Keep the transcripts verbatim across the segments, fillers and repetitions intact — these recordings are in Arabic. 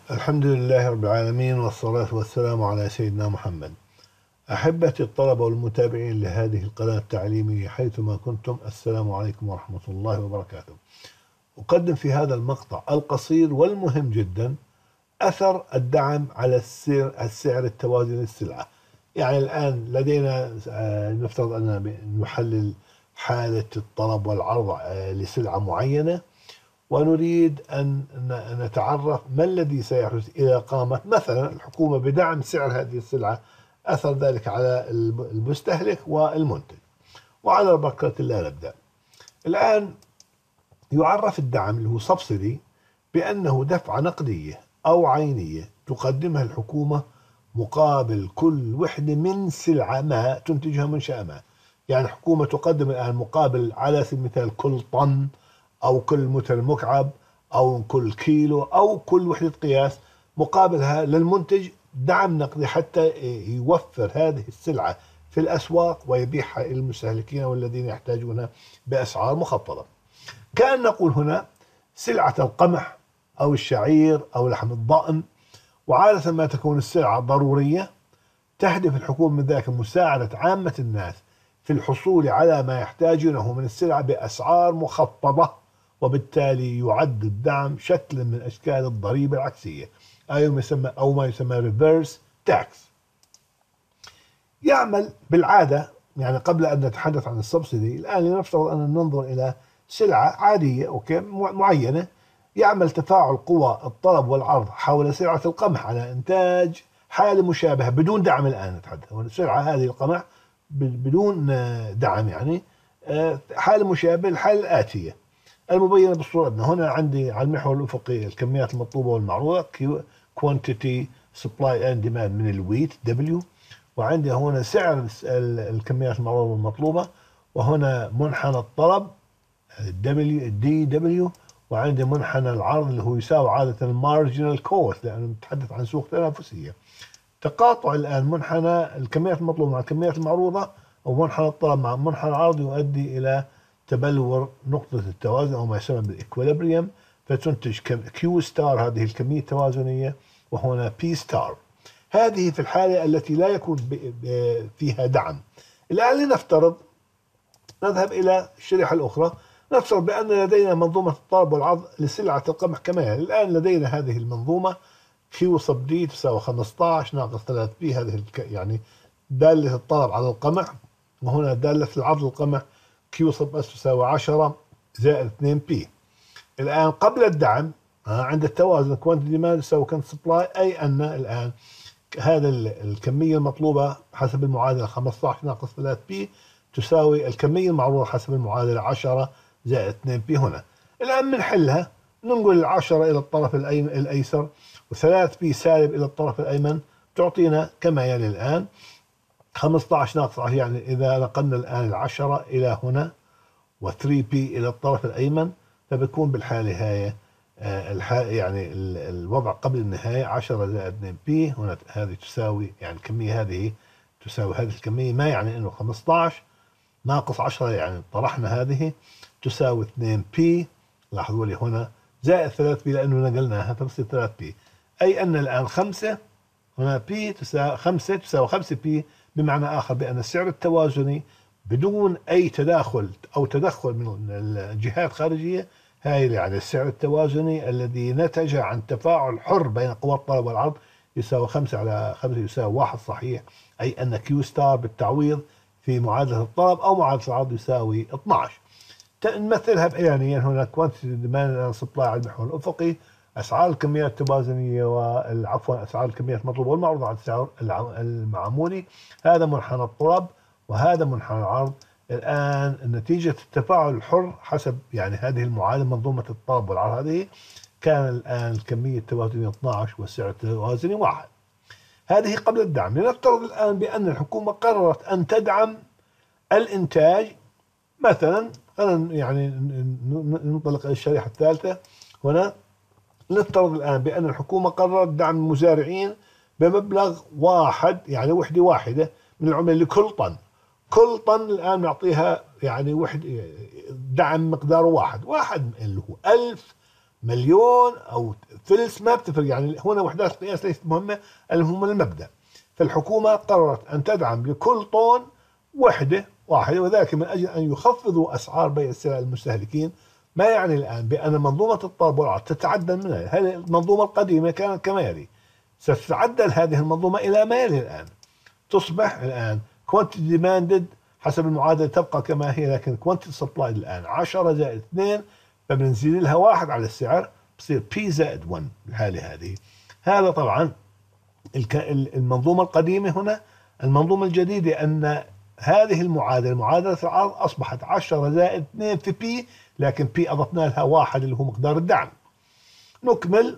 الحمد لله رب العالمين، والصلاة والسلام على سيدنا محمد. أحبتي الطلبة والمتابعين لهذه القناة التعليمية حيثما كنتم، السلام عليكم ورحمة الله وبركاته. أقدم في هذا المقطع القصير والمهم جدا أثر الدعم على السعر, السعر التوازن للسلعة. يعني الآن لدينا آه، نفترض أننا نحلل حالة الطلب والعرض آه، لسلعة معينة، ونريد أن نتعرف ما الذي سيحدث إذا قامت مثلا الحكومة بدعم سعر هذه السلعة، أثر ذلك على المستهلك والمنتج. وعلى بركة الله نبدأ. الآن يعرف الدعم اللي هو سبسيدي بأنه دفعة نقدية أو عينية تقدمها الحكومة مقابل كل وحدة من سلعة ما تنتجها منشأة ما. يعني الحكومة تقدم الآن مقابل، على سبيل المثال، كل طن أو كل متر مكعب أو كل كيلو أو كل وحدة قياس، مقابلها للمنتج دعم نقدي حتى يوفر هذه السلعة في الأسواق ويبيعها إلى المستهلكين والذين يحتاجونها بأسعار مخفضة. كأن نقول هنا سلعة القمح أو الشعير أو لحم الضأن، وعادة ما تكون السلعة ضرورية، تهدف الحكومة من ذلك مساعدة عامة الناس في الحصول على ما يحتاجونه من السلع بأسعار مخفضة، وبالتالي يعد الدعم شكلا من أشكال الضريبة العكسية أو ما يسمى أو ما يسمى ريفيرس تاكس. يعمل بالعادة، يعني قبل أن نتحدث عن السبسيدي، الآن لنفترض أن ننظر إلى سلعة عادية أوكي معينة، يعمل تفاعل قوى الطلب والعرض حول سلعة القمح على إنتاج حالة مشابهة بدون دعم. الآن نتحدث عن السلعة هذه القمح بدون دعم، يعني حالة مشابهة للحالة الآتية المبينة بالصورة. هنا عندي على المحور الأفقي الكميات المطلوبة والمعروضة quantity supply and demand من الويت W، وعندي هنا سعر الكميات المعروضة والمطلوبة، وهنا منحنى الطلب W دي دبليو، وعندي منحنى العرض اللي هو يساوي عادة المارجنال كوست لأنه نتحدث عن سوق تنافسية. تقاطع الآن منحنى الكميات المطلوبة مع الكميات المعروضة أو منحنى الطلب مع منحنى العرض يؤدي إلى تبلور نقطة التوازن أو ما يسمى بالإكوليبريم، فتنتج كيو ستار هذه الكمية التوازنية، وهنا بي ستار هذه في الحالة التي لا يكون فيها دعم. الآن لنفترض نذهب إلى الشريحة الأخرى، نفترض بأن لدينا منظومة الطلب والعرض لسلعة القمح كما هي. الآن لدينا هذه المنظومة كيو سب دي تساوي خمسة عشر ناقص ثلاثة بي، هذه يعني دالة الطلب على القمح، وهنا دالة العرض للقمح كيو سب اس تساوي عشرة زائد اثنين بي. الآن قبل الدعم عند التوازن كوانتيتي ديماند يساوي كوانتيتي سبلاي، أي أن الآن هذا الكمية المطلوبة حسب المعادلة خمسة عشر ناقص ثلاثة بي تساوي الكمية المعروضة حسب المعادلة عشرة زائد اثنين بي. هنا الآن بنحلها، ننقل العشرة إلى الطرف الأيسر وثلاثة بي سالب إلى الطرف الأيمن، تعطينا كما يلي الآن خمسة عشر ناقص عشرة، يعني إذا نقلنا الآن العشرة إلى هنا و3 بي إلى الطرف الأيمن، فبكون بالحالة هاي يعني الوضع قبل النهاية عشرة زائد اثنين بي. هنا هذه تساوي يعني الكمية هذه تساوي هذه الكمية، ما يعني إنه خمسة عشر ناقص عشرة يعني طرحنا هذه تساوي اثنين بي، لاحظوا لي هنا زائد ثلاثة بي لأنه نقلناها فبصير ثلاثة بي، أي أن الآن خمسة هنا بي تساوي خمسة تساوي خمسة بي، بمعنى آخر بأن السعر التوازني بدون أي تداخل أو تدخل من الجهات خارجية، هاي يعني السعر التوازني الذي نتج عن تفاعل حر بين قوى الطلب والعرض يساوي خمسة على خمسة يساوي واحد صحيح، أي أن كيو ستار بالتعويض في معادلة الطلب أو معادلة العرض يساوي اثني عشر. نمثلها بيانيا، هنا كوانتيتي ديماند سبلاي على المحور الأفقي، أسعار الكميات التوازنية والعفوا أسعار الكميات المطلوبة والمعروضة على السعر المعمولي، هذا منحنى الطلب وهذا منحنى العرض. الآن نتيجة التفاعل الحر حسب يعني هذه المعادلة منظومة الطلب والعرض هذه، كان الآن الكمية التوازنية اثني عشر والسعر التوازني واحد. هذه قبل الدعم. لنفترض الآن بأن الحكومة قررت أن تدعم الإنتاج، مثلا خلينا يعني ننطلق إلى الشريحة الثالثة. هنا نفترض الآن بأن الحكومة قررت دعم المزارعين بمبلغ واحد، يعني وحدة واحدة من العملة لكل طن. كل طن الآن نعطيها يعني وحد دعم مقداره واحد واحد اللي هو ألف مليون أو ثلث ما بتفرق، يعني هنا وحدات القياس ليست مهمة، المهم المبدأ. فالحكومة قررت أن تدعم لكل طن وحدة واحدة، وذلك من أجل أن يخفضوا أسعار بيع السلع للمستهلكين. ما يعني الآن بأن منظومة الطلب والعرض تتعدل منها. هذه المنظومة القديمة كانت كما يلي، ستتعدل هذه المنظومة إلى ما يلي الآن. تصبح الآن quantity demanded حسب المعادلة تبقى كما هي، لكن quantity supplied الآن عشرة زائد اثنين، فبنزيد لها واحد على السعر، بصير P زائد واحد بالحالة هذه. هذا طبعا المنظومة القديمة. هنا المنظومة الجديدة أن هذه المعادلة، معادلة العرض، أصبحت عشرة زائد اثنين في P، لكن P أضفنا لها واحد اللي هو مقدار الدعم. نكمل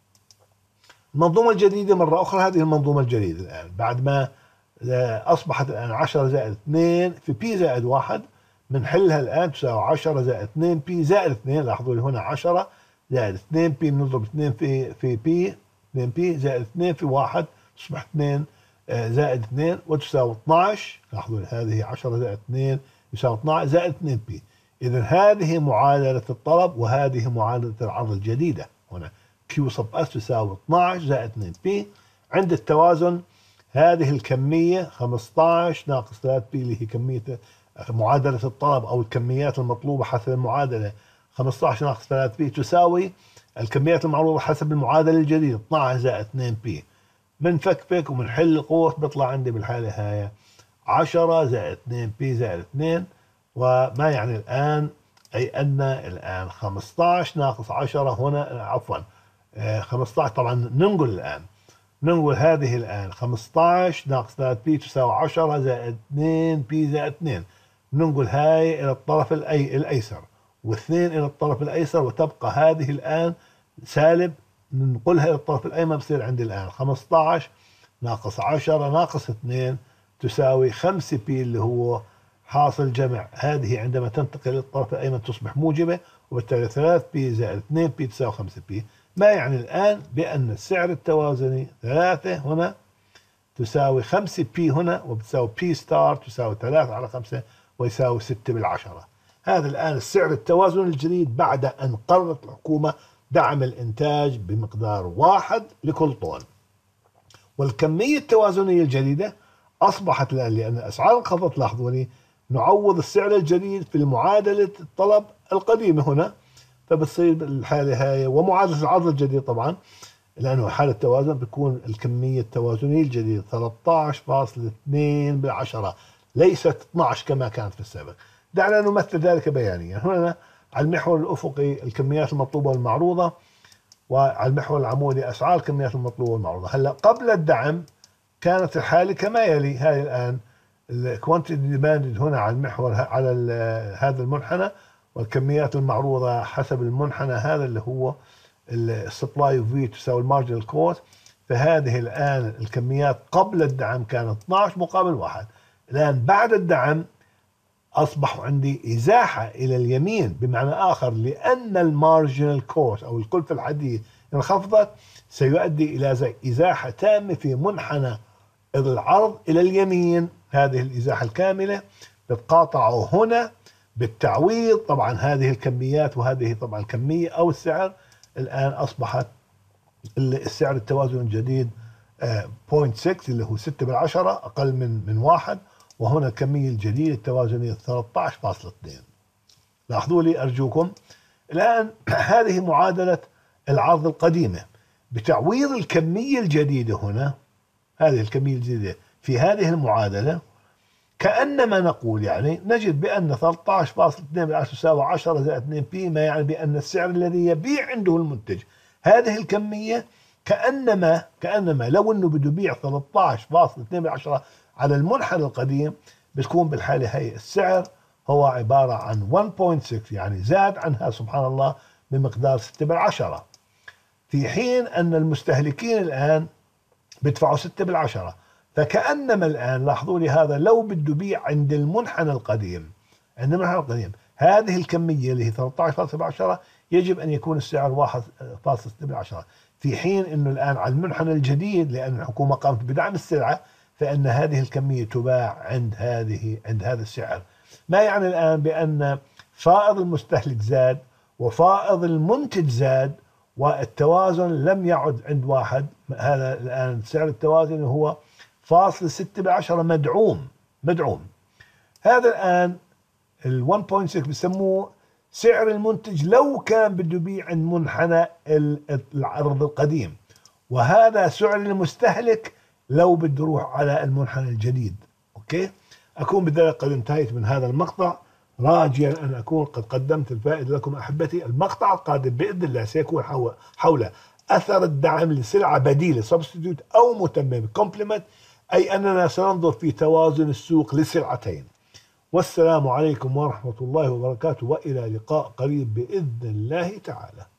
المنظومة الجديدة مرة أخرى. هذه المنظومة الجديدة الآن بعد ما أصبحت الآن عشرة زائد اثنين في P زائد واحد، بنحلها الآن تساوي عشرة زائد اثنين P زائد اثنين. لاحظوا لي هنا عشرة زائد اثنين P، بنضرب اثنين في في P، اثنين P زائد اثنين في واحد تصبح اثنين زائد اثنين وتساوي اثناشر. لاحظوا لي هذه عشرة زائد اثنين يساوي اثناشر زائد اثنين P. إذا هذه معادلة الطلب وهذه معادلة العرض الجديدة. هنا Q sub S تساوي اثناشر زائد اثنين P. عند التوازن هذه الكمية خمسة عشر ناقص ثلاثة P اللي هي كمية معادلة الطلب أو الكميات المطلوبة حسب المعادلة، خمسة عشر ناقص ثلاثة P تساوي الكميات المعروضة حسب المعادلة الجديدة اثناشر زائد اثنين P. بنفكفك وبنحل القوس، بيطلع عندي بالحالة هاي عشرة زائد اثنين P زائد اثنين. وما يعني الآن أي أن الآن خمسة عشر ناقص عشرة هنا، عفوا خمسة عشر، طبعا ننقل الآن ننقل هذه الآن خمسة عشر ناقص ثلاثة P تساوي عشرة زائد اثنين P زائد اثنين. ننقل هاي إلى الطرف الأي الأيسر واثنين إلى الطرف الأيسر، وتبقى هذه الآن سالب، ننقلها إلى الطرف الأيمن، بصير عندي الآن خمسة عشر ناقص عشرة ناقص اثنين تساوي خمسة P اللي هو حاصل جمع. هذه عندما تنتقل إلى الطرف الأيمن تصبح موجبة، وبالتالي ثلاثة P زائد اثنين P تساوي خمسة P. ما يعني الآن بأن السعر التوازني ثلاثة هنا تساوي خمسة P هنا، وبتساوي P ستار تساوي ثلاثة على خمسة ويساوي ستة بالعشرة. هذا الآن السعر التوازني الجديد بعد أن قررت الحكومة دعم الإنتاج بمقدار واحد لكل طن. والكمية التوازنية الجديدة أصبحت الآن لأن الأسعار انخفضت. لاحظوا لي نعوض السعر الجديد في معادلة الطلب القديمة هنا، فبتصير الحالة هاي ومعادلة العرض الجديد طبعا، لأنه حالة توازن بتكون الكمية التوازنية الجديدة ثلاثة عشر فاصلة اثنين بالعشرة، ليست اثني عشر كما كانت في السابق. دعنا نمثل ذلك بيانيا. هنا على المحور الأفقي الكميات المطلوبة والمعروضة، وعلى المحور العمودي أسعار الكميات المطلوبة والمعروضة. هلا قبل الدعم كانت الحالة كما يلي. هاي الآن الكوانتيتي ديماند هنا على المحور على هذا المنحنى، والكميات المعروضة حسب المنحنى هذا اللي هو السبلاي اوف في تساوي المارجنال كوست. فهذه الآن الكميات قبل الدعم كانت اثناشر مقابل واحد. الآن بعد الدعم أصبح عندي إزاحة إلى اليمين، بمعنى آخر لأن المارجنال كوست أو الكلفة الحديد انخفضت سيؤدي إلى إزاحة تامة في منحنى العرض إلى اليمين. هذه الإزاحة الكاملة بتقاطعه هنا بالتعويض. طبعا هذه الكميات وهذه طبعا الكمية أو السعر الآن أصبحت السعر التوازن الجديد صفر فاصلة ستة اللي هو ستة بالعشرة، أقل من من واحد. وهنا الكمية الجديدة التوازنية ثلاثة عشر فاصلة اثنين. لاحظوا لي أرجوكم الآن هذه معادلة العرض القديمة بتعويض الكمية الجديدة هنا. هذه الكمية الجديدة في هذه المعادلة كأنما نقول يعني نجد بأن ثلاثة عشر فاصلة اثنين بالعشرة تساوي عشرة زائد اثنين P، ما يعني بأن السعر الذي يبيع عنده المنتج هذه الكمية كأنما كأنما لو أنه بده يبيع ثلاثة عشر فاصلة اثنين بالعشرة على المنحنى القديم، بتكون بالحالة هي السعر هو عبارة عن واحد فاصلة ستة، يعني زاد عنها سبحان الله بمقدار ستة بالعشرة، في حين أن المستهلكين الآن بيدفعوا ستة بالعشرة. فكأنما الآن لاحظوا لي هذا لو بده يبيع عند المنحنى القديم عند المنحنى القديم هذه الكمية اللي هي ثلاثة عشر فاصلة بالعشرة يجب أن يكون السعر واحد فاصلة ستة بالعشرة، في حين أنه الآن على المنحنى الجديد لأن الحكومة قامت بدعم السلعة فإن هذه الكمية تباع عند هذه عند هذا السعر. ما يعني الآن بأن فائض المستهلك زاد وفائض المنتج زاد والتوازن لم يعد عند واحد. هذا الآن سعر التوازن هو فاصل ستة بعشرة مدعوم مدعوم. هذا الآن ال واحد فاصلة ستة بسموه سعر المنتج لو كان بده يبيع عند منحنى العرض القديم، وهذا سعر المستهلك لو بده يروح على المنحنى الجديد. اوكي، اكون بذلك قد انتهيت من هذا المقطع، راجيا ان اكون قد قدمت الفائده لكم احبتي. المقطع القادم باذن الله سيكون حول اثر الدعم لسلعه بديله سبستيتيوت او متمم كومبلمنت، اي اننا سننظر في توازن السوق لسلعتين. والسلام عليكم ورحمه الله وبركاته، والى لقاء قريب باذن الله تعالى.